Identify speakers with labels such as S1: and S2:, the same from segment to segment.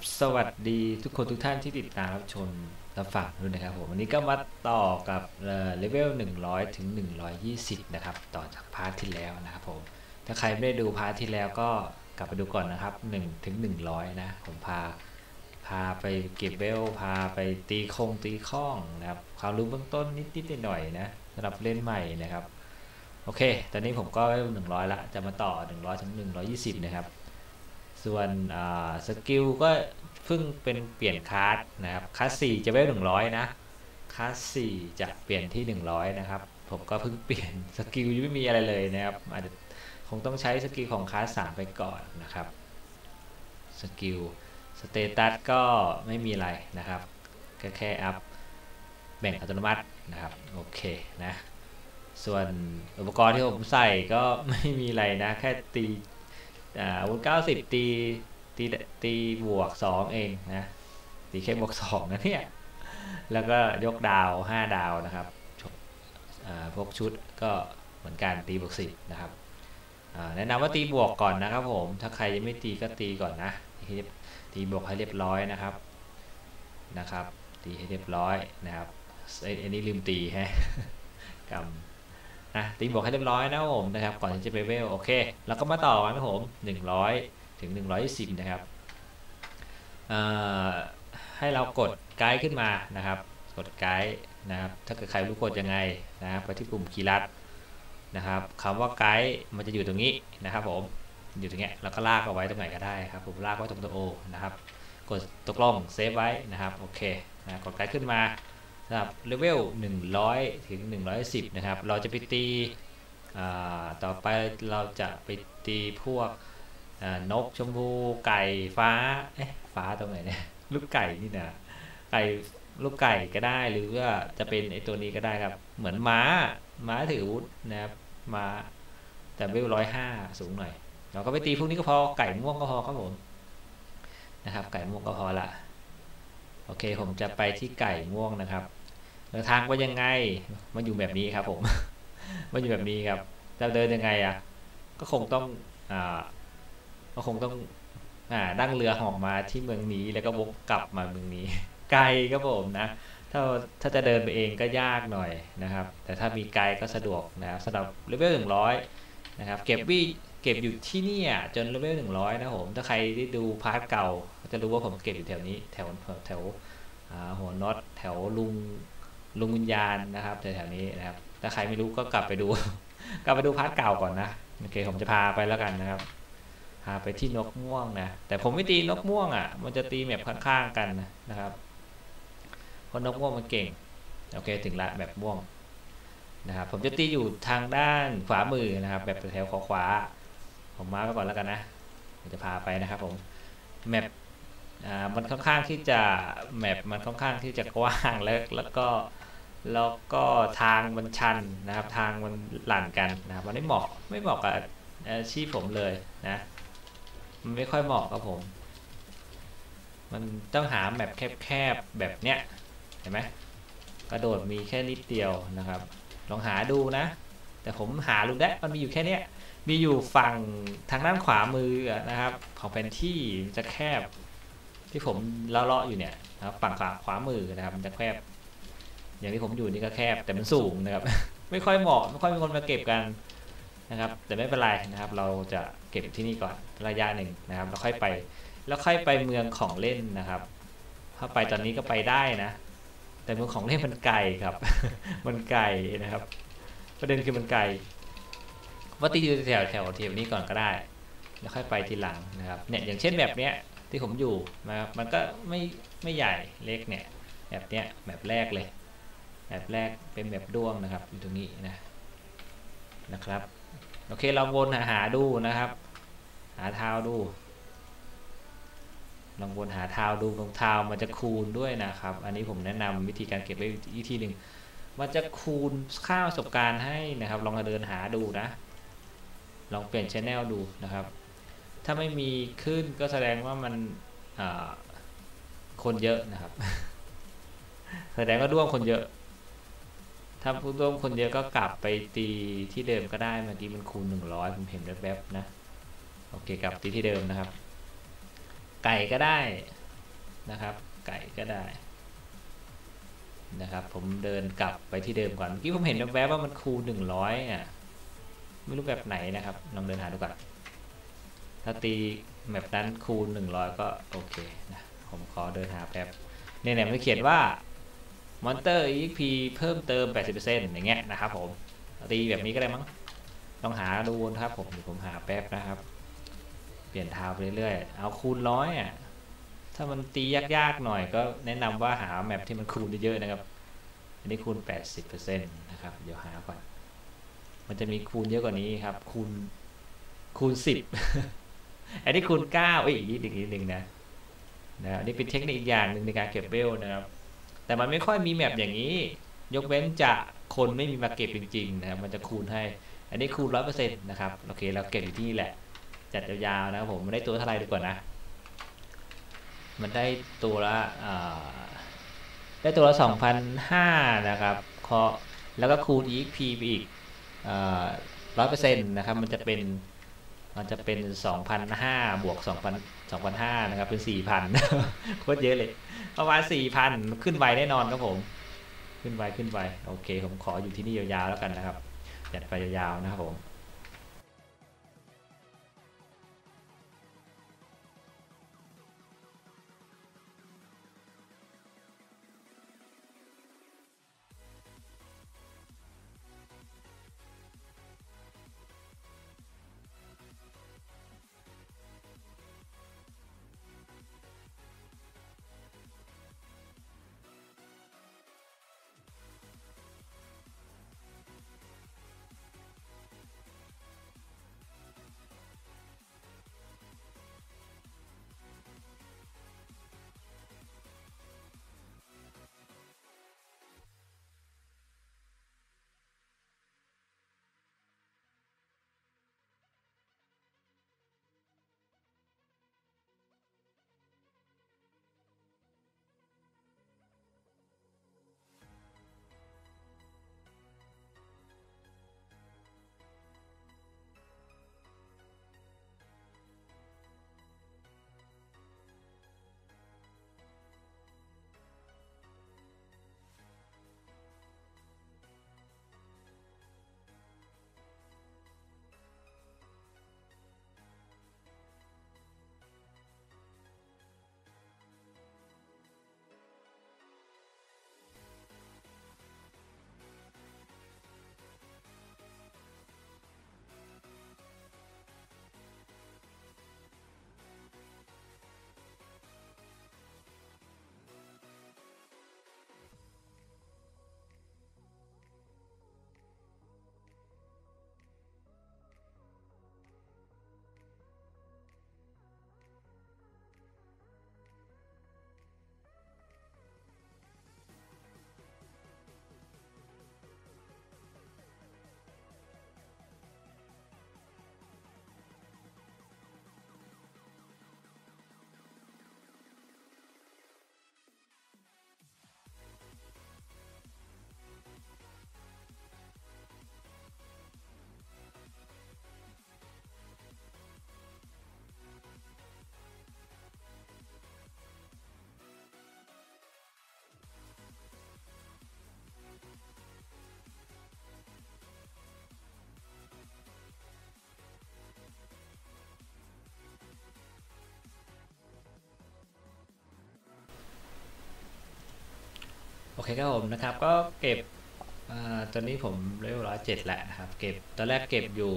S1: สวัสดีทุกคนทุกท่านที่ติดตามรับชมรับฟังด้วยนะครับผมวันนี้ก็มาต่อกับเลเวล100ถึง120นะครับต่อจากพาร์ทที่แล้วนะครับผมถ้าใครไม่ได้ดูพาร์ทที่แล้วก็กลับไปดูก่อนนะครับ1ถึง100นะผมพาไปเก็บเวลพาไปตีข้องนะครับความรู้เบื้องต้นนิดๆหน่อยๆนะสำหรับเล่นใหม่นะครับโอเคตอนนี้ผมก็เวล100ละจะมาต่อ100ถึง120นะครับส่วนสกิลก็เพิ่งเป็นเปลี่ยนคลาสนะครับคลาส4จะเวล100นะคลาส4จะเปลี่ยนที่100นะครับผมก็เพิ่งเปลี่ยนสกิลยังไม่มีอะไรเลยนะครับอาจจะคงต้องใช้สกิลของคลาส3ไปก่อนนะครับสกิลสเตตัสก็ไม่มีอะไรนะครับแค่อัพแบ่งอัตโนมัตินะครับโอเคนะส่วนอุปกรณ์ที่ผมใส่ก็ไม่มีอะไรนะแค่ตีอาวุธ90ตีตีบวก2เองนะตีแค่บวก2นะเนี่ยแล้วก็ยกดาว5ดาวนะครับพวกชุดก็เหมือนกันตีบวก10นะครับแนะนำว่าตีบวกก่อนนะครับผมถ้าใครยังไม่ตีก็ตีก่อนนะตีบวกให้เรียบร้อยนะครับตีให้เรียบร้อยนะครับอันนี้ลืมตีฮะกำตีบวกให้เรียบร้อยนะผมนะครับก่อนที่จะไปเวลโอเคแล้วก็มาต่อกันนะผม100ถึง110นะครับให้เรากดไกด์ขึ้นมานะครับกดไกด์นะครับถ้าเกิดใครรู้กดยังไงนะครับไปที่ปุ่มคีย์ลัดนะครับคำว่าไกด์มันจะอยู่ตรงนี้นะครับผมอยู่ตรงนี้แล้วก็ลากเอาไว้ตรงไหนก็ได้ครับผมลากไว้ตรงตัว O นะครับกดตกลงเซฟไว้นะครับโอเคนะกดไกด์ขึ้นมาสำหรับเลเวล100ถึง110นะครับเราจะไปตีต่อไปเราจะไปตีพวกนกชมพูไก่ฟ้าฟ้าตรงไหนเนี่ยลูกไก่นี่นะไก่ลูกไก่ก็ได้หรือว่าจะเป็นไอตัวนี้ก็ได้ครับเหมือนม้าถืออาวุธนะครับม้าแต่เวล105สูงหน่อยเราก็ไปตีพวกนี้ก็พอไก่ม่วงก็พอครับผมนะครับไก่ม่วงก็พอละโอเคผมจะไปที่ไก่ม่วงนะครับทางว่ายังไงมันอยู่แบบนี้ครับผมมันอยู่แบบนี้ครับจะเดินยังไงก็คงต้องอ่าก็คงต้องนั่งเรือหอกมาที่เมืองนี้แล้วก็วกกลับมาเมืองนี้ไกลครับผมนะถ้าถ้าจะเดินไปเองก็ยากหน่อยนะครับแต่ถ้ามีไกด์ก็สะดวกนะครับสำหรับเลเวล100นะครับเก็บอยู่ที่นี่จนเลเวล100นะผมถ้าใครได้ดูพาร์ทเก่าจะรู้ว่าผมเก็บอยู่แถวนี้แถวหัวน็อตแถวลุงวิญญาณนะครับแถวนี้นะครับถ้าใครไม่รู้ก็กลับไปดูกลับไปดูพาร์ทเก่าก่อนนะโอเคผมจะพาไปแล้วกันนะครับพาไปที่นกม่วงนะแต่ผมไม่ตีนกม่วงมันจะตีแมปข้างๆกันนะครับเพราะนกม่วงมันเก่งโอเคถึงละแบบม่วงนะครับผมจะตีอยู่ทางด้านขวามือนะครับแบบแถวขวาผมมาไปก่อนแล้วกันนะจะพาไปนะครับผมแมปมันค่อนข้างที่จะแมปมันค่อนข้างที่จะกว้างแล้วก็ทางมันชันนะครับทางมันหลั่นกันนะครับมันไม่เหมาะกับอาชีพผมเลยนะมันไม่ค่อยเหมาะกับผมมันต้องหาแมปแคบๆแบบเนี้ยเห็นไหมกระโดดมีแค่นิดเดียวนะครับลองหาดูนะแต่ผมหารู้ได้มันมีอยู่แค่เนี้ยมีอยู่ฝั่งทางด้านขวามือนะครับของแผนที่จะแคบที่ผมเลาะอยู่เนี่ยนะครับฝั่งขวามือนะครับมันจะแคบอย่างที่ผมอยู่นี่ก็แคบแต่มันสูงนะครับไม่ค่อยเหมาะไม่ค่อยมีคนมาเก็บกันนะครับแต่ไม่เป็นไรนะครับเราจะเก็บที่นี่ก่อนระยะหนึ่งนะครับแล้วค่อยไปเมืองของเล่นนะครับถ้าไปตอนนี้ก็ไปได้นะแต่เมืองของเล่นมันไกลครับมันไกลนะครับประเด็นคือมันไกลว่าตีอยู่แถวนี้ก่อนก็ได้แล้วค่อยไปทีหลังนะครับเนี่ยอย่างเช่นแบบเนี้ยที่ผมอยู่นะครับมันก็ไม่ใหญ่เล็กเนี่ยแบบเนี้ยแบบแรกเลยแบบแรกเป็นแบบด้วงนะครับอยู่ตรงนี้นะครับโอเคเราวนหาดูนะครับหาเท้าดูลองวนหาเท้าดูตรงเท้ามันจะคูณด้วยนะครับอันนี้ผมแนะนำวิธีการเก็บไว้อีกทีหนึ่งมันจะคูณค่าประสบการณ์ให้นะครับลองเดินหาดูนะลองเปลี่ยนชแนลดูนะครับถ้าไม่มีขึ้นก็แสดงว่ามันคนเยอะนะครับแสดงว่าด้วงคนเยอะถ้าผู้ร่วมคนเยอะก็กลับไปตีที่เดิมก็ได้เมื่อกี้มันคูณ100ผมเห็นแวบๆนะโอเคกลับตีที่เดิมนะครับไก่ก็ได้นะครับไก่ก็ได้นะครับผมเดินกลับไปที่เดิมก่อนเมื่อกี้ผมเห็นแวบๆว่ามันคูณ100อ่ะไม่รู้แบบไหนนะครับลองเดินหาดูก่อนถ้าตีแบบนั้นคูณ100ก็โอเคนะผมขอเดินหาแป๊บเนี่ยมันเขียนว่ามอนเตอร์ EXP เพิ่มเติม 80% อย่างเงี้ยนะครับผมตีแบบนี้ก็ได้มั้งลองหาดูนะครับผมเดี๋ยวผมหาแป๊บนะครับเปลี่ยนทาวไปเรื่อยๆเอาคูณ100อ่ะถ้ามันตียากๆหน่อยก็แนะนำว่าหาแมปที่มันคูณเยอะๆนะครับอันนี้คูณ 80% นะครับเดี๋ยวหาก่อนมันจะมีคูณเยอะกว่านี้ครับคูณ10 อันนี้คูณ9อีกนิดนึงนะอันนี้เป็นเทคนิคอีกอย่างหนึ่งในการเก็บเวลนะครับแต่มันไม่ค่อยมีแมปอย่างนี้ยกเว้นจะคนไม่มีมาเก็บจริงๆนะครับมันจะคูณให้อันนี้คูณ 100% นะครับโอเคเราเก็บอยู่ที่นี่แหละจัดยาวๆนะครับผมมันได้ตัวเท่าไหร่ดีกว่านะมันได้ตัวละ2,500นะครับแล้วก็คูณ EXP ไปอีก100%นะครับมันจะเป็น2,500 บวก2,500นะครับเป็น 4,000 โคตรเยอะเลยประมาณ 4,000 ขึ้นไวแน่นอนครับผมขึ้นไวโอเคผมขออยู่ที่นี่ยาวๆแล้วกันนะครับจัดไปยาวๆนะครับผมโอเคครับผมนะครับก็เก็บตอนนี้ผมเลเวล107แหละนะครับเก็บตอนแรกเก็บอยู่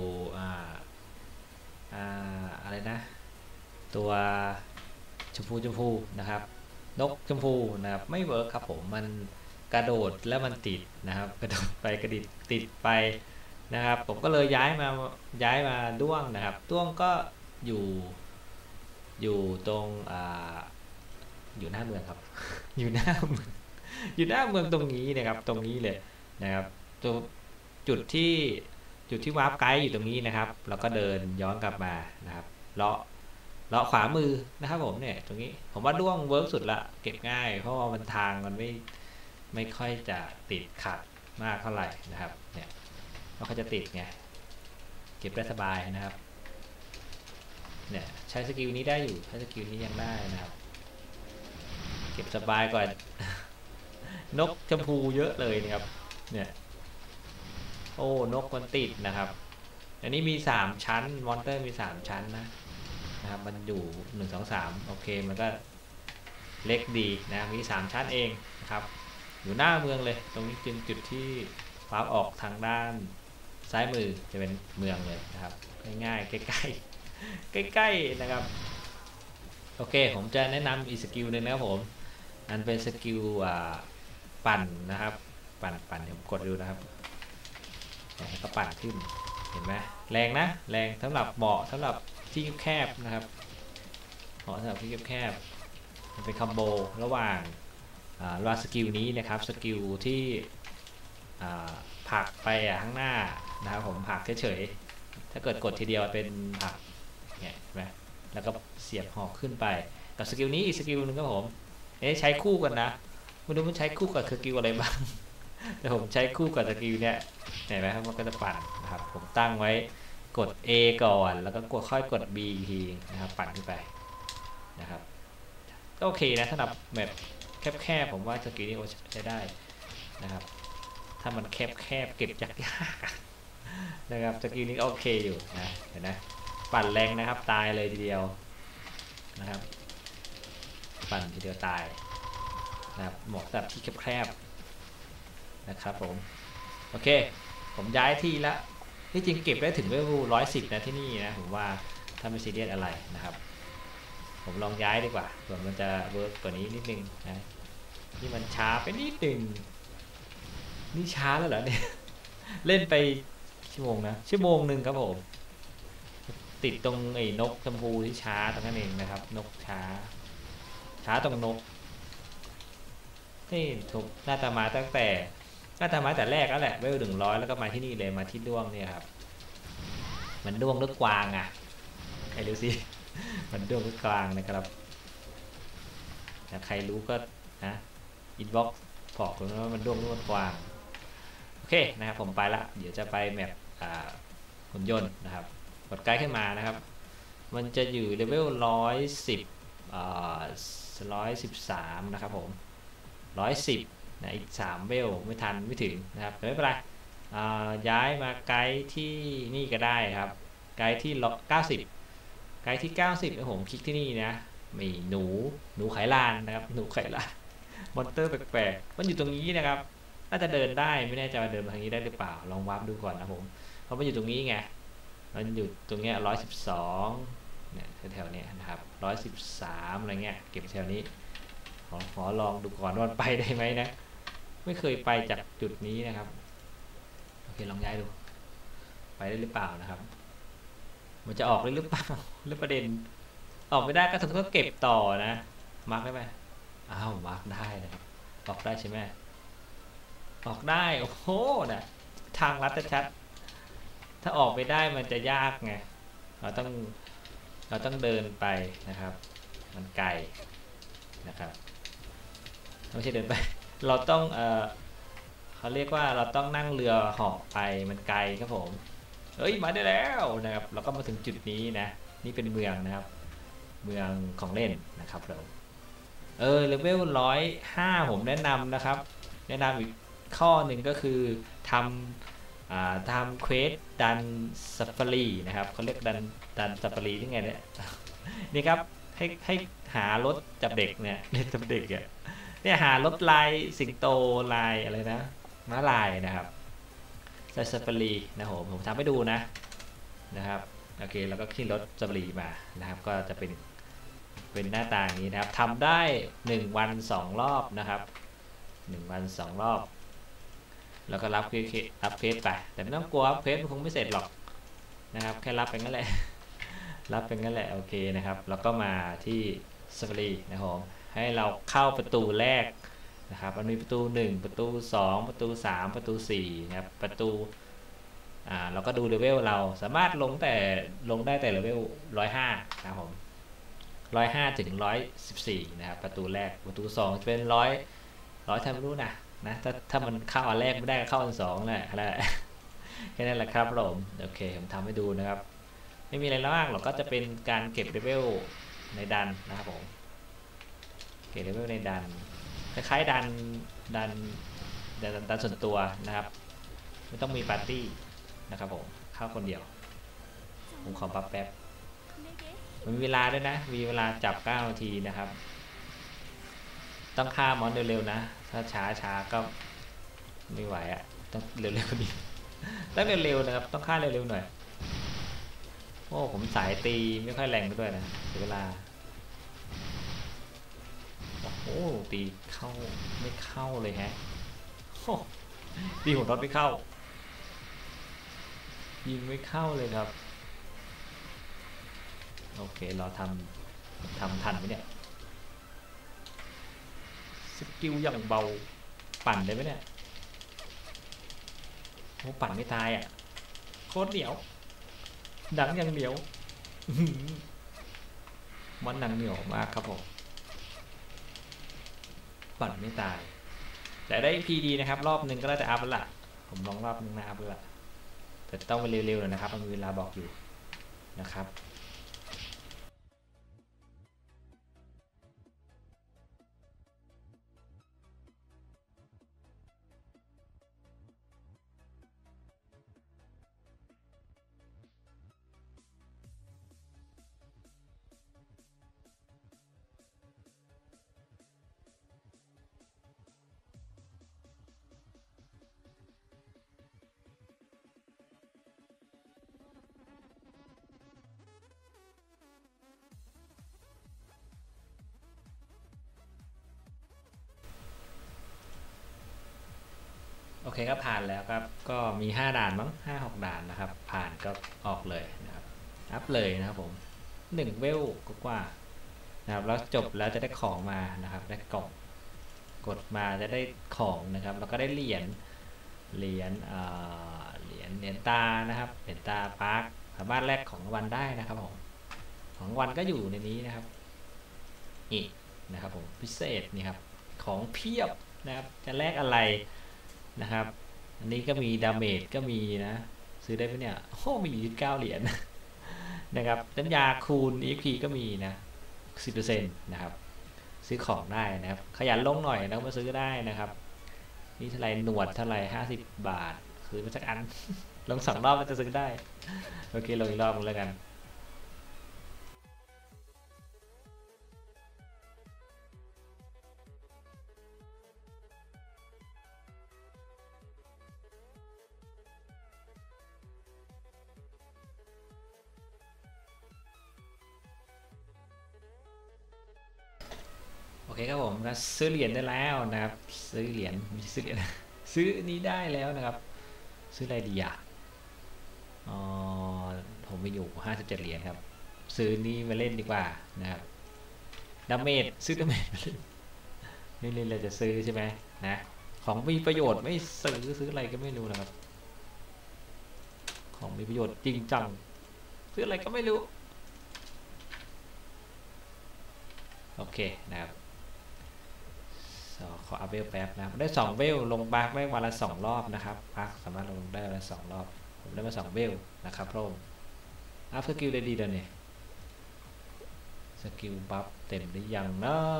S1: อะไรนะตัวชมพูนะครับนกชมพูนะครับไม่เวิร์คครับผมมันกระโดดแล้วมันติดนะครับกระโดดไปกระดิดติดไปนะครับผมก็เลยย้ายมาด้วงนะครับด้วงก็อยู่อยู่ตรงอยู่หน้าเมืองครับ อยู่หน้าเมืองอยู่หน้าเมืองตรงนี้นะครับตรงนี้เลยนะครับตัวจุดที่วาร์ปไกด์อยู่ตรงนี้นะครับแล้วก็เดินย้อนกลับมานะครับเลาะขวามือนะครับผมเนี่ยตรงนี้ผมว่าด้วงเวิร์กสุดละเก็บง่ายเพราะว่ามันทางมันไม่ค่อยจะติดขัดมากเท่าไหร่นะครับเนี่ยไม่ค่อยจะติดไงเก็บได้สบายนะครับเนี่ยใช้สกิลนี้ได้อยู่ใช้สกิลนี้ยังได้นะครับเก็บสบายกว่า นกชมพูเยอะเลยนะครับเนี่ยโอ้นกมันติดนะครับอันนี้มี3ชั้นมอนเตอร์มี3ชั้นนะครับมันอยู่1 2 3โอเคมันก็เล็กดีนะมี3ชั้นเองนะครับอยู่หน้าเมืองเลยตรงนี้เป็นจุดที่ฟ้าออกทางด้านซ้ายมือจะเป็นเมืองเลยนะครับง่ายๆใกล้ๆใกล้ๆนะครับโอเคผมจะแนะนำอีกสกิลหนึ่งนะครับผมอันเป็นสกิลปั่นนะครับปั่นเดี๋ยวผมกดดูนะครับก็ปั่นขึ้นเห็นไหมแรงนะแรงสำหรับเหมาะสำหรับที่แคบนะครับเหมาะสำหรับที่แคบมันเป็นคอมโบระหว่างรอสกิลนี้นะครับสกิลที่ผลักไปข้างหน้านะครับผมผลักเฉยๆถ้าเกิดกดทีเดียวเป็นผลักเนี่ยเห็นไหมแล้วก็เสียบหอกขึ้นไปกับสกิลนี้อีกสกิลนึงครับผมใช้คู่กันนะไม่รู้มันใช้คู่กับสกิลอะไรบ้างแต่ผมใช้คู่กับสกิลเนี่ยเห็นไหมครับมันก็จะปั่นนะครับผมตั้งไว้กด A ก่อนแล้วก็ค่อยกด B อีกทีนะครับปั่นขึ้นไปนะครับก็โอเคนะสำหรับแบบแคบๆผมว่าสกิลนี้ใช้ได้นะครับถ้ามันแคบเก็บยากๆนะครับสกิลนี้โอเคอยู่นะเห็นไหมปั่นแรงนะครับตายเลยทีเดียวนะครับปั่นทีเดียวตายนะครับเหมาะสำหรับที่แคบๆนะครับผมโอเคผมย้ายที่แล้วที่จริงเก็บได้ถึงเลเวล110นะที่นี่นะผมว่าถ้าไม่ซีเรียสอะไรนะครับผมลองย้ายดีกว่าเผื่อมันจะเวิร์กกว่านี้นิดนึงนะนี่มันช้าไปนิดนึงนี่ช้าแล้วเหรอเนี่ย เล่นไปชั่วโมงนะชั่วโมงหนึ่งครับผมติดตรงไอ้นกชมพูที่ช้าตรงนั้นเองนะครับนกช้าตรงนกนี่ถูกน่าจะมาตั้งแต่แรกแล้วแหละเวล100แล้วก็มาที่นี่เลยมาที่ด้วงเนี่ยครับมันด้วงหรือกวางอ่ะใครรู้สิ มันด้วงหรือกวางนะครับแต่ใครรู้ก็นะอินบ็อกซ์บอกผมว่ามันด้วงหรือมันกวางโอเคนะครับผมไปละเดี๋ยวจะไปแมปหุ่นยนต์นะครับกดไกด์ขึ้นมานะครับมันจะอยู่เลเวล113นะครับผม110นะอีก3เวลไม่ทันไม่ถึงนะครับแต่ไม่เป็นไรย้ายมาไกด์ที่นี่ก็ได้ครับไกด์ที่90ไกด์ที่90ผมคลิกที่นี่นะมีหนูไขลานนะครับหนูไขลานมอนเตอร์แปลกๆมันอยู่ตรงนี้นะครับน่าจะเดินได้ไม่แน่ใจว่าเดินมาทางนี้ได้หรือเปล่าลองวาร์ปดูก่อนนะผมเพราะมันอยู่ตรงนี้ไงมันอยู่ตรงเนี้ย112เนี่ยแถวๆเนี้ยนะครับ113อะไรเงี้ยเก็บแถวนี้ขอลองดูก่อนว่ามันไปได้ไหมนะไม่เคยไปจากจุดนี้นะครับโอเคลองย้ายดูไปได้หรือเปล่านะครับมันจะออกได้หรือเปล่าหรือประเด็นออกไม่ได้ก็ต้องเก็บต่อนะมาร์กได้ไหมอ้าวมาร์กได้นะครับออกได้ใช่ไหมออกได้โอ้โหนะทางลัดชัดถ้าออกไม่ได้มันจะยากไงเราต้องเดินไปนะครับมันไกลนะครับไม่ใช่เดินไปเราต้องเขาเรียกว่าเราต้องนั่งเรือเหาะไปมันไกลครับผมเอ้ยมาได้แล้วนะครับเราก็มาถึงจุดนี้นะนี่เป็นเมืองนะครับเมืองของเล่นนะครับเราเลเวล105ผมแนะนำนะครับแนะนำอีกข้อหนึ่งก็คือทำเควสดันซัฟฟารีนะครับเขาเรียกดันซัฟฟารีที่ไงเนี่ยนี่ครับให้หารถจับเด็กเนี่ยเล่นจับเด็กเนี่ยหารถลายสิงโตลายอะไรนะม้าลายนะครับซัฟฟารีนะผมทำให้ดูนะครับโอเคแล้วก็ขึ้นรถซัฟฟารีมานะครับก็จะเป็นหน้าตาอย่างนี้นะครับทำได้1 วัน2 รอบนะครับ1 วัน 2 รอบแล้วก็รับเควสไปแต่ไม่ต้องกลัวเควสมันคงไม่เสร็จหรอกนะครับแค่รับไปงั้นแหละ รับเป็นงั้นแหละโอเคนะครับแล้วก็มาที่ซัฟฟารีนะครับให้เราเข้าประตูแรกนะครับมันมีประตู1ประตู2ประตู3ประตู4นะครับประตูเราก็ดูเลเวลเราสามารถลงได้แต่เลเวล105นะครับผม105ถึง114นะครับประตูแรกประตู2จะเป็น100ทำไม่รู้นะถ้ามันเข้าอันแรกไม่ได้ก็เข้าอัน2แหละแค่นั้นแหละครับผมโอเคผมทำให้ดูนะครับไม่มีอะไรมากหรอกก็จะเป็นการเก็บเลเวลในดันนะครับผมเลเวลในดันคล้ายๆดันดันส่วนตัวนะครับไม่ต้องมีปาร์ตี้นะครับผมเข้าคนเดียวผมขอปั๊บแป๊บมันมีเวลาด้วยนะมีเวลาจับ9 นาทีนะครับต้องฆ่ามอนเร็วๆนะถ้าช้าก็ไม่ไหวอ่ะต้องเร็วๆกว่านี้ต้องเร็วๆนะครับต้องฆ่าเร็วๆหน่อยโอ้ผมสายตีไม่ค่อยแรงด้วยนะเสียเวลาโอ้ตีเข้าไม่เข้าเลยฮะตีหัวน็อตไม่เข้ายิงไม่เข้าเลยครับโอเคเราทำทันไหมเนี่ยสกิลอย่างเบาปั่นได้ไหมเนี่ยโอ้ปั่นไม่ตายอ่ะโคตรเหนียวหนังยังเหนียวมันหนังเหนียวมากครับผมปั่นไม่ตายแต่ได้ PD นะครับรอบหนึ่งก็ได้แต่อัพแล้วล่ะผมลองรอบนึงนะอัพแล้วล่ะแต่ต้องไปเร็วๆหน่อยนะครับมันมีเวลาบอกอยู่นะครับ โอเคก็ผ่านแล้วครับก็มี5 ด่านมั้ง5-6 ด่านนะครับผ่านก็ออกเลยนะครับอัพเลยนะครับผม1 เวลกว่านะครับแล้วจบแล้วจะได้ของมานะครับได้กล่องกดมาจะได้ของนะครับแล้วก็ได้เหรียญเหรียญตานะครับเหรียญตาปาร์คสามารถแลกของรางวัลได้นะครับผมของรางวัลก็อยู่ในนี้นะครับนี่นะครับผมพิเศษนี่ครับของเพียบนะครับจะแลกอะไรนะครับอันนี้ก็มีดาเมจก็มีนะซื้อได้ไหมเนี่ยโอ้มี29 เหรียญนะครับน้ำยาคูณ EXP ก็มีนะ 10% นะครับซื้อของได้นะครับขยันลงหน่อยแล้วมาซื้อได้นะครับนี่เท่าไรหนวดเท่าไร50 บาทซื้อมาสักอัน ลง2 รอบมันจะซื้อได้โอเคลงอีกรอบนึงแล้วกันโอเคครับผมก็ซื้อเหรียญได้แล้วนะครับซื้อเหรียญไม่ใช่ซื้อเหรียญ ซื้อนี้ได้แล้วนะครับซื้ออะไรดีอ่ะอ๋อผมมีอยู่57 เหรียญครับซื้อนี้มาเล่นดีกว่านะครับดาเมจซื้อดาเมจไม่เล่นเราจะซื้อใช่ไหมนะของมีประโยชน์ไม่ซื้ออะไรก็ไม่รู้นะครับของมีประโยชน์จริงจังซื้ออะไรก็ไม่รู้โอเคนะครับขออัพเวลแป๊บนะได้2 เวลลงบาร์ได้วันละ2 รอบนะครับพักสามารถลงได้วันละ2 รอบผมได้มา2 เวลนะครับพร่มอัพสกิลได้ดีเดี๋ยวนี้สกิลบัฟเต็มหรือยังเนาะ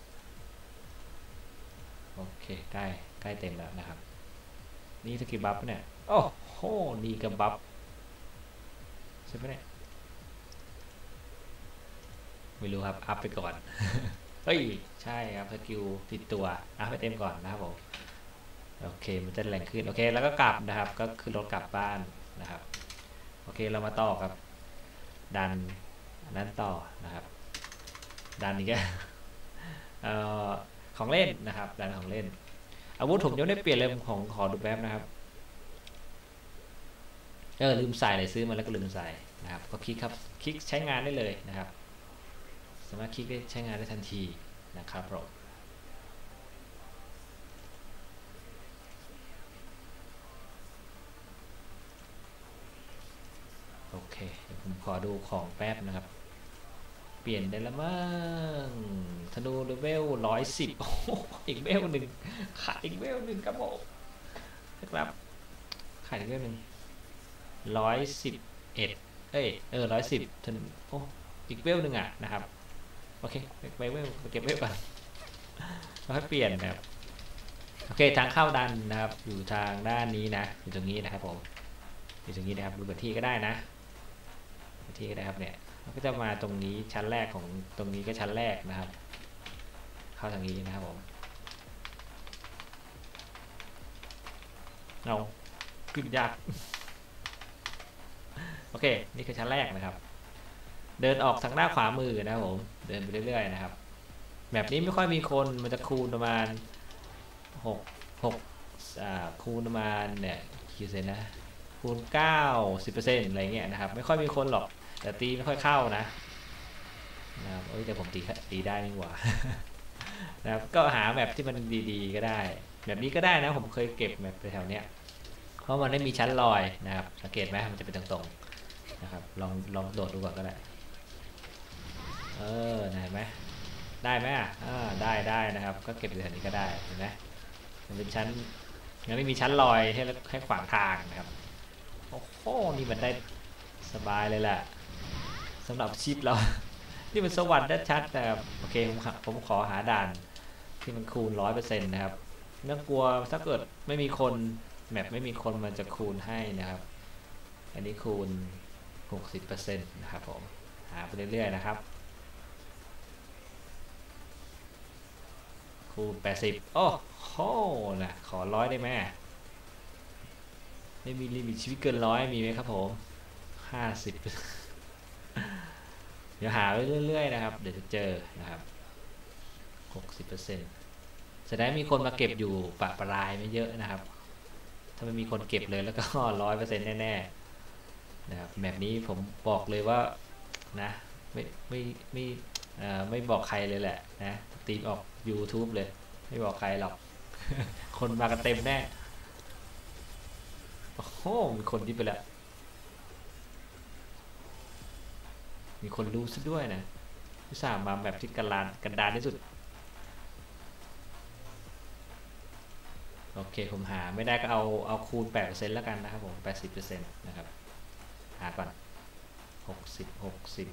S1: โอเคใกล้เต็มแล้วนะครับนี่สกิลบัฟเนี่ยโอ้โหนี่กับบัฟใช่ไหมเนี่ยไม่รู้ครับอัพไปก่อน เฮ้ยใช่ครับสกิลติดตัวอัพไปเต็มก่อนนะครับผมโอเคมันจะแรงขึ้นโอเคแล้วก็กลับนะครับก็คือรถกลับบ้านนะครับโอเคเรามาต่อครับดันนั้นต่อนะครับดันนี้ก็ของเล่นนะครับดันของเล่นอาวุธผมยังไม่ได้เปลี่ยนเลยของขอดูแป๊บนะครับลืมใส่เลยซื้อมาแล้วก็ลืมใส่นะครับก็คลิกครับคลิกใช้งานได้เลยนะครับสามารถคลิกได้ใช้งานได้ทันทีนะครับผมโอเคผมขอดูของแป๊บนะครับเปลี่ยนได้แล้วมั้งธนูเลเวล110อีกเวลหนึ่งขาดอีกเวลหนึ่งครับผมนะครับขาดอีกเวลหนึ่ง111110ธนูโอ้อีกเวลหนึ่งอ่ะนะครับโอเคไปเวลเก็บเวลก่อนค่อยเปลี่ยนนะครับโอเคทางเข้าดันนะครับอยู่ทางด้านนี้นะอยู่ตรงนี้นะครับผมอยู่ตรงนี้นะครับดูแผนที่ก็ได้นะแผนที่ก็ได้ครับเนี่ยมันก็จะมาตรงนี้ชั้นแรกของตรงนี้ก็ชั้นแรกนะครับเข้าทางนี้นะครับผมเอาขึ้นยากโอเคนี่คือชั้นแรกนะครับเดินออกทางด้านขวามือนะครับผมเดินไปเรื่อยๆนะครับแบบนี้ไม่ค่อยมีคนมันจะคูณประมาณ6 6คูณประมาณเนี่ยกี่เซนนะคูณ90%อะไรเงี้ยนะครับไม่ค่อยมีคนหรอกแต่ตีไม่ค่อยเข้านะครับแต่ผมตีได้นี่หว่านะครับก็หาแบบที่มันดีๆก็ได้แบบนี้ก็ได้นะผมเคยเก็บแบบแถวเนี้ยเพราะมันไม่มีชั้นลอยนะครับสังเกตไหมมันจะเป็นตรงๆนะครับลองโดดดูก่อนก็ได้เห็นไหมได้ไหมได้นะครับก็เก็บอยู่แถวนี้ก็ได้เห็นไหมมันเป็นชั้นยังไม่มีชั้นลอยให้ขวางทางนะครับโอ้โหนี่มันได้สบายเลยแหละสำหรับชิปเรานี่มันสวรรค์ชัดๆนะครับโอเคผมขอหาด่านที่มันคูณ100%นะครับไม่ต้องกลัวถ้าเกิดไม่มีคนแมปไม่มีคนมันจะคูณให้นะครับอันนี้คูณ60%นะครับผมหาไปเรื่อยๆนะครับคูณ80โอ้โหนะขอ100ได้ไหมไม่มีลิมิตชีวิตเกิน100มีไหมครับผม50เดี๋ยวหาไปเรื่อยๆนะครับเดี๋ยวจะเจอนะครับ60%แสดงมีคนมาเก็บอยู่ปะปลายไม่เยอะนะครับถ้าไม่มีคนเก็บเลยแล้วก็100%แน่ๆนะครับแบบนี้ผมบอกเลยว่านะไม่บอกใครเลยแหละนะตีมออก YouTube เลยไม่บอกใครหรอกคนมากันเต็มแน่โอ้โหมีคนที่ไปแล้วมีคนรู้ซะด้วยนะที่สามมาแบบที่กันดารที่สุดโอเคผมหาไม่ได้ก็เอาคูณ8%แล้วกันนะครับผม80%นะครับหาก่อน60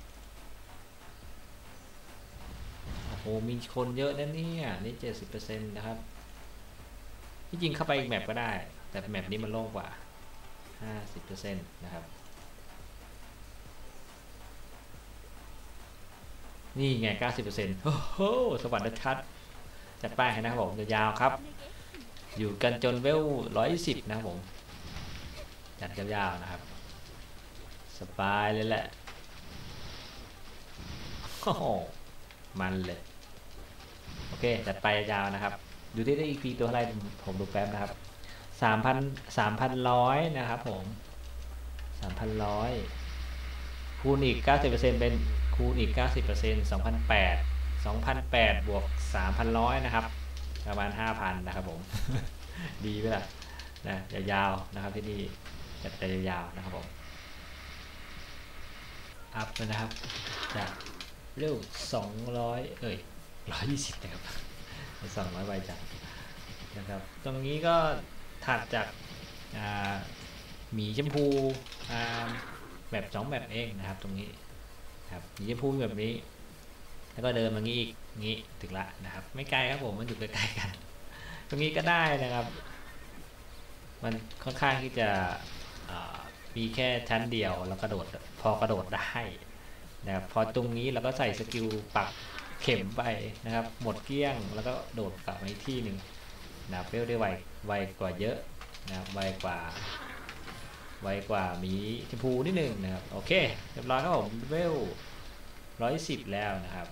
S1: โอ้โหมีคนเยอะนะเนี่ยนี่70%นะครับที่จริงเข้าไปอีกแมปก็ได้แต่แมปนี้มันโล่งกว่า50%นะครับนี่ไง90%โอ้โหสวรรค์ชัดจัดป้ายให้นะครับผมยาวๆครับอยู่กันจนเวล120นะครับผมจัดยาวๆนะครับสบายเลยแหละโอ้โหมันเลยโอเคจัดไปยาวนะครับดูที่ได้ EP ตัวอะไรผมดูแป๊บนะครับ3,100นะครับผม3,100คูณอีก90%เป็นคูณอีก90% 2,800บวก3,100นะครับประมาณ 5,000 นะครับผม ดีไหมล่ะนะยาวๆนะครับที่นี่จัดไปยาวๆนะครับผมอัพนะครับจากเร็ว200120นะครับ200ใบจัดนะครับตรงนี้ก็ถัดจากหมีชมพูแบบ2แบบเองนะครับตรงนี้ครับหมีชมพูแบบนี้แล้วก็เดินมางี้อีกงี้ถึงละนะครับไม่ไกลครับผมมันอยู่ใกล้ๆกันตรงนี้ก็ได้นะครับมันค่อนข้างที่จะมีแค่ชั้นเดียวแล้วกระโดดพอกระโดดได้นะครับพอตรงนี้เราก็ใส่สกิลปักเข็มไปนะครับหมดเกลี้ยงแล้วก็โดดกลับมาอีกที่หนึ่งนะครับเวลได้ไวกว่าเยอะนะครับไวกว่ามีชมพูนิดนึงนะครับโอเคเรียบร้อยครับผมเวล110แล้วนะครับ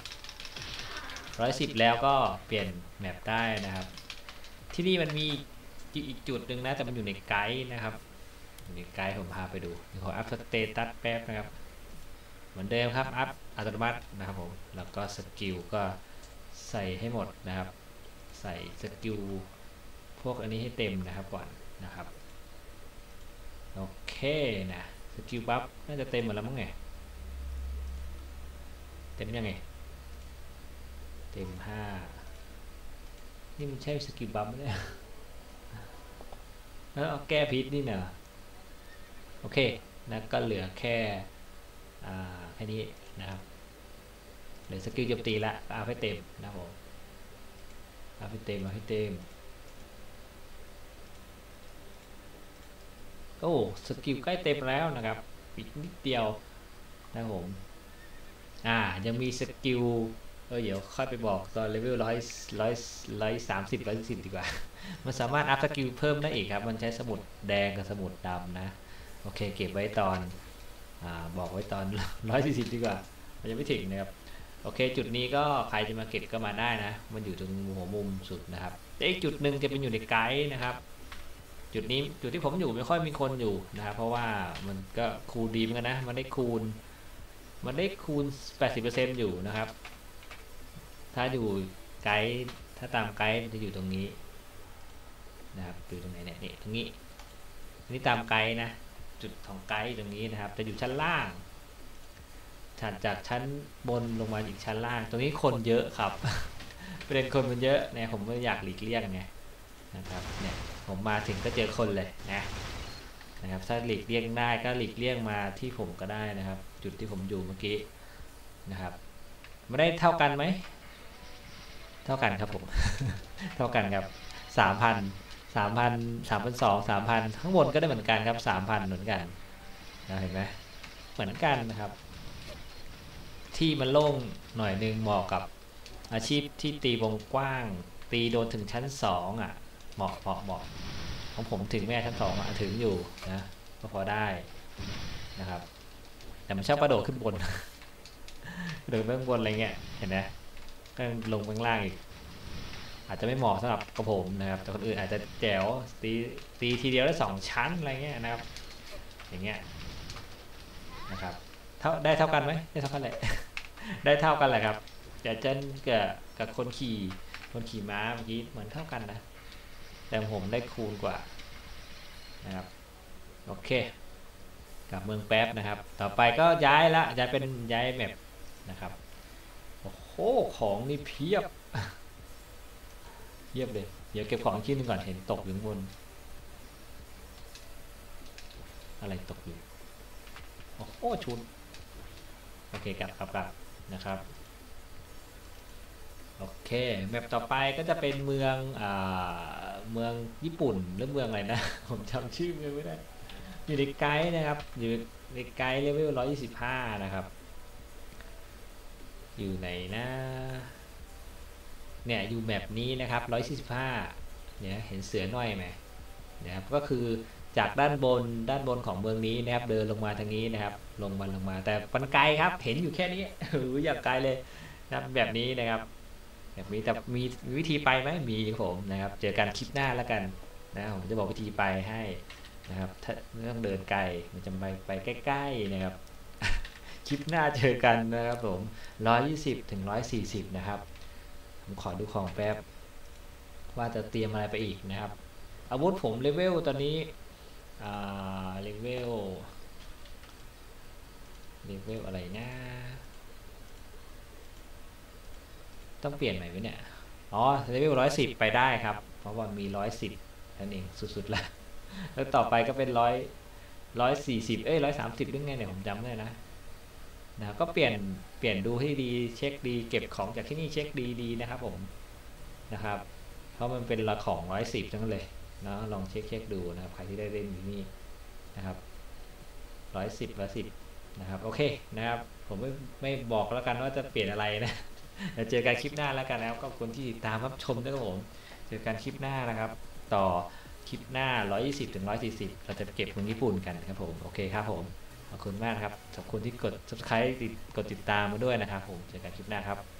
S1: 110แล้วก็เปลี่ยนแมปได้นะครับที่นี่มันมีอีกจุดหนึ่งนะแต่มันอยู่ในไกด์นะครับอยู่ในไกด์ผมพาไปดูขออัพสเตตัสแป๊บนะครับเหมือนเดิมครับอัพอัตโนมัตินะครับผมแล้วก็สกิลก็ใส่ให้หมดนะครับใส่สกิลพวกอันนี้ให้เต็มนะครับก่อนนะครับโอเคนะสกิลบัฟน่าจะเต็มหมดแล้วมั้งไงเต็มยังไงเต็ม5นี่มันใช่สกิลบัฟไหมเนี่ยแล้วแก้พิษนี่เนอะโอเคนะก็เหลือแค่นี้นะครับเหลือสกิลโจมตีละเอาให้เต็มนะครับผมอัพให้เต็มเอาให้เต็มโอ้สกิลใกล้เต็มแล้วนะครับอีกนิดเดียวนะครับผมยังมีสกิลเดี๋ยวค่อยไปบอกตอนเลเวล130 140ดีกว่ามันสามารถอัพสกิลเพิ่มได้อีกครับมันใช้สมุดแดงกับสมุดดำนะโอเคเก็บไว้ตอนบอกไว้ตอน140ดีกว่ามันยังไม่ถึงนะครับโอเคจุดนี้ก็ใครจะมาเก็บก็มาได้นะมันอยู่ตรงหัวมุมสุดนะครับแต่อีกจุดหนึ่งจะเป็นอยู่ในไกด์นะครับจุดนี้จุดที่ผมอยู่ไม่ค่อยมีคนอยู่นะครับเพราะว่ามันก็คูณดีเหมือนกันนะมันได้คูณ 80% อยู่นะครับถ้าอยู่ไกด์ถ้าตามไกด์จะอยู่ตรงนี้นะครับอยู่ตรงไหนเนี่ยนี่ตรงนี้นี่ตามไกด์นะจุดของไกด์ตรงนี้นะครับจะอยู่ชั้นล่างถัดจากชั้นบนลงมาอีกชั้นล่างตรงนี้คนเยอะครับ ประเด็นคนมันเยอะเนี่ยผมไม่อยากหลีกเลี่ยงไงนะครับเนี่ยผมมาถึงก็เจอคนเลยนะครับถ้าหลีกเลี่ยงได้ก็หลีกเลี่ยงมาที่ผมก็ได้นะครับจุดที่ผมอยู่เมื่อกี้นะครับไม่ได้เท่ากันไหมเท่ากันครับผม เท่ากันครับ3,000 3,000 3,200 3,000ข้างบนก็ได้เหมือนกันครับ 3,000เหมือนกันนะเห็นไหมเหมือนกันนะครับที่มันโล่งหน่อยนึงเหมาะกับอาชีพที่ตีวงกว้างตีโดนถึงชั้น2เหมาะของผมถึงแม่ชั้น2ถึงอยู่นะก็พอได้นะครับแต่มันชอบกระโดดขึ้นบน กระโดดข้างบนอะไรเงี้ยเห็นไหมก็ลงข้างล่างอีกอาจจะไม่เหมาะสำหรับกระผมนะครับแต่คนอื่นอาจจะแจ๋วตีทีเดียวได้2ชั้นอะไรเงี้ยนะครับอย่างเงี้ยนะครับได้เท่ากันไหมได้เท่ากันแหละ ได้เท่ากันแหละครับแต่เจนกับคนขี่ม้าเมื่อกี้เหมือนเท่ากันนะแต่ผมได้คูณกว่านะครับโอเคกลับเมืองแป๊บนะครับต่อไปก็ย้ายเป็นย้ายแมปนะครับโอ้โหของนี่เพียบ เพียบเลยเดี๋ยวเก็บของชิ้นนึงก่อนเห็นตกอยู่บนอะไรตกอยู่โอ้โหชุดโอเคกลับนะครับโอเคแมปต่อไปก็จะเป็นเมืองญี่ปุ่นหรือเมืองอะไรนะ ผมจำชื่อไม่ได้อยู่ในไกด์นะครับอยู่ในไกด์เลเวล125นะครับอยู่ไหนนะเนี่ยอยู่แมปนี้นะครับ145เนี่ยเห็นเสือน้อยไหมนะครับก็คือจากด้านบนของเมืองนี้นะครับเดินลงมาทางนี้นะครับลงมาแต่มันไกลครับเห็นอยู่แค่นี้ อยากไกลเลยนะแบบนี้นะครับแบบนี้แต่มีวิธีไปไหมมีผมนะครับเจอกันคลิปหน้าแล้วกันนะผมจะบอกวิธีไปให้นะครับถ้าไม่ต้องเดินไกลมันจะไปใกล้ๆนะครับ คลิปหน้าเจอกันนะครับผม120 ถึง 140นะครับผมขอดูของแป๊บว่าจะเตรียมอะไรไปอีกนะครับอาวุธผมเลเวลตอนนี้เลเวลอะไรนะต้องเปลี่ยนใหม่ไหมเนี่ยเลเวล110ไปได้ครับเพราะว่ามี110นั่นเองสุดๆแล้วต่อไปก็เป็น140130หรือไงเนี่ยผมจำได้นะก็เปลี่ยนดูให้ดีเช็คดีเก็บของจากที่นี่เช็คดีนะครับผมนะครับเพราะมันเป็นละของ110ทั้งนั้นเลยนะลองเช็คดูนะครับใครที่ได้เล่นอยู่นี่นะครับ110นะครับโอเคนะครับผมไม่บอกแล้วกันว่าจะเปลี่ยนอะไรนะเดี๋ยวเจอกันคลิปหน้าแล้วกันนะครับขอบคุณที่ติดตามรับชมด้วยครับผมเจอกันคลิปหน้านะครับต่อคลิปหน้า120 ถึง 140เราจะเก็บเมืองญี่ปุ่นกันครับผมโอเคครับผมขอบคุณมากครับขอบคุณที่กด subscribe กดติดตามมาด้วยนะครับผมเจอกันคลิปหน้าครับ